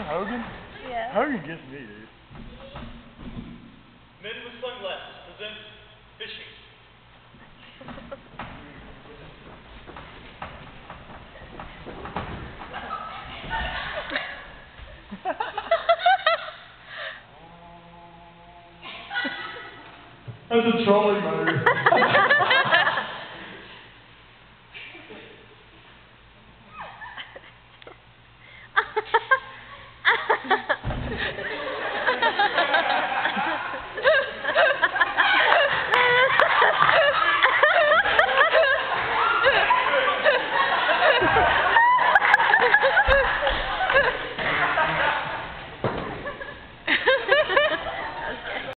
Hogan? Yeah. Hogan gets me, dude. Men with Sunglasses presents Fishing. That's a trolling mode.